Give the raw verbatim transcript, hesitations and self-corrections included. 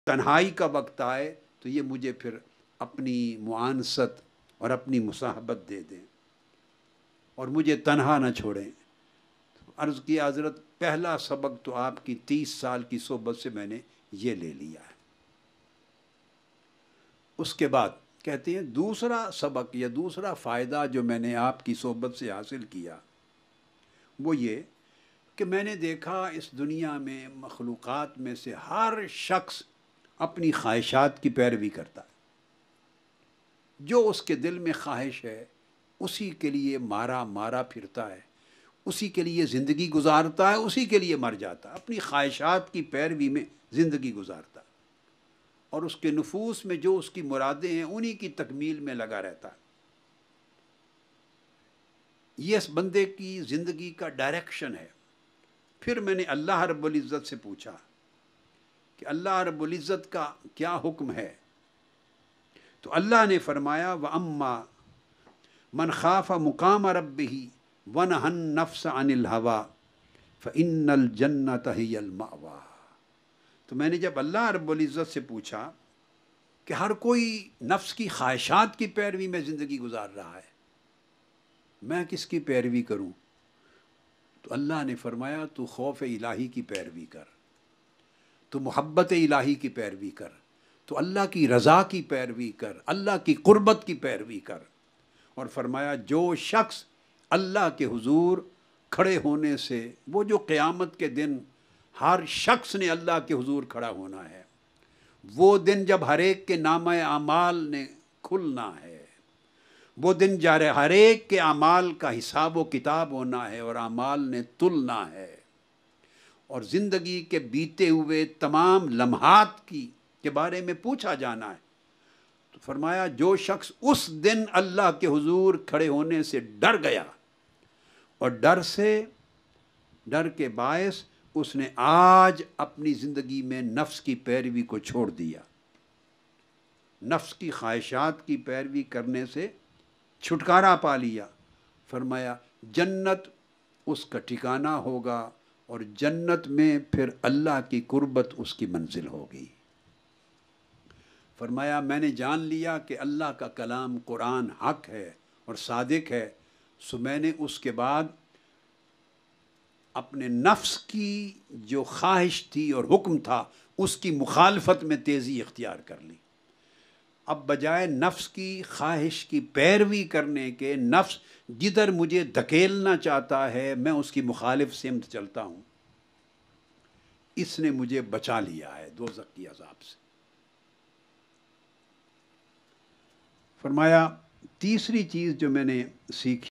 تنہائی کا وقت آئے تو یہ مجھے پھر اپنی معانست اور اپنی مصاحبت دے دیں اور مجھے تنہا نہ چھوڑیں۔ عرض کیا حضرت پہلا سبق تو آپ کی تیس سال کی صحبت سے میں نے یہ لے لیا ہے۔ اس کے بعد کہتے ہیں دوسرا سبق یا دوسرا فائدہ جو میں نے آپ کی صحبت سے حاصل کیا وہ یہ کہ میں نے دیکھا اس دنیا میں مخلوقات میں سے ہر شخص اپنی خواہشات کی پیروی کرتا ہے۔ جو اس کے دل میں خواہش ہے اسی کے لیے مارا مارا پھرتا ہے، اسی کے لیے زندگی گزارتا ہے، اسی کے لیے مر جاتا ہے، اپنی خواہشات کی پیروی میں زندگی گزارتا ہے اور اس کے نفوس میں جو اس کی مرادیں ہیں انہی کی تکمیل میں لگا رہتا ہے۔ یہ اس بندے کی زندگی کا ڈائریکشن ہے۔ پھر میں نے اللہ رب العزت سے پوچھا کہ اللہ رب العزت کا کیا حکم ہے؟ تو اللہ نے فرمایا وَأَمَّا مَنْ خَافَ مُقَامَ رَبِّهِ وَنَهَا النَّفْسَ عَنِ الْهَوَىٰ فَإِنَّ الْجَنَّةَ هِيَ الْمَأْوَىٰ۔ تو میں نے جب اللہ رب العزت سے پوچھا کہ ہر کوئی نفس کی خواہشات کی پیروی میں زندگی گزار رہا ہے، میں کس کی پیروی کروں؟ تو اللہ نے فرمایا تو خوف الہی کی پیروی کر، تو محبت الہی کی پیروی کر، تو اللہ کی رضا کی پیروی کر، اللہ کی قربت کی پیروی کر۔ اور فرمایا جو شخص اللہ کے حضور کھڑے ہونے سے، وہ جو قیامت کے دن ہر شخص نے اللہ کے حضور کھڑا ہونا ہے، وہ دن جب ہر ایک کے نامہ اعمال نے کھلنا ہے، وہ دن جارے ہر ایک کے اعمال کا حساب و کتاب ہونا ہے اور اعمال نے تلنا ہے اور زندگی کے بیتے ہوئے تمام لمحات کی کے بارے میں پوچھا جانا ہے۔ تو فرمایا جو شخص اس دن اللہ کے حضور کھڑے ہونے سے ڈر گیا اور ڈر سے ڈر کے باعث اس نے آج اپنی زندگی میں نفس کی پیروی کو چھوڑ دیا، نفس کی خواہشات کی پیروی کرنے سے چھٹکارا پا لیا، فرمایا جنت اس کا ٹھکانہ ہوگا اور جنت میں پھر اللہ کی قربت اس کی منزل ہوگی۔ فرمایا میں نے جان لیا کہ اللہ کا کلام قرآن حق ہے اور صادق ہے، سو میں نے اس کے بعد اپنے نفس کی جو خواہش تھی اور حکم تھا اس کی مخالفت میں تیزی اختیار کر لی۔ اب بجائے نفس کی خواہش کی پیروی کرنے کے، نفس جدھر مجھے دھکیلنا چاہتا ہے میں اس کی مخالف سمت چلتا ہوں۔ اس نے مجھے بچا لیا ہے دوزخ کی عذاب سے۔ فرمایا تیسری چیز جو میں نے سیکھی